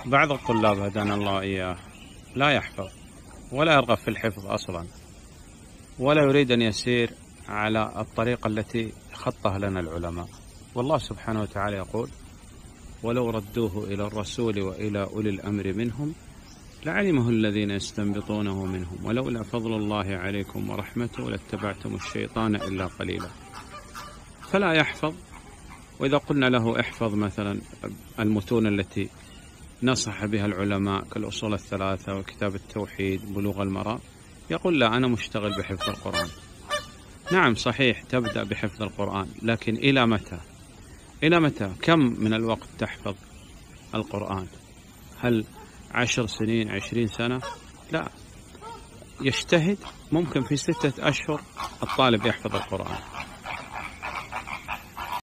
بعض الطلاب هدانا الله إياه لا يحفظ ولا يرغب في الحفظ أصلا، ولا يريد أن يسير على الطريقة التي خطها لنا العلماء. والله سبحانه وتعالى يقول: ولو ردوه إلى الرسول وإلى أولي الأمر منهم لعلمه الذين يستنبطونه منهم ولولا فضل الله عليكم ورحمته لاتبعتم الشيطان إلا قليلا. فلا يحفظ. وإذا قلنا له احفظ مثلا المتون التي نصح بها العلماء كالأصول الثلاثة وكتاب التوحيد بلوغ المرام، يقول: لا، أنا مشتغل بحفظ القرآن. نعم صحيح، تبدأ بحفظ القرآن، لكن إلى متى؟ إلى متى؟ كم من الوقت تحفظ القرآن؟ هل 10 سنين 20 سنة؟ لا، يجتهد، ممكن في 6 أشهر الطالب يحفظ القرآن.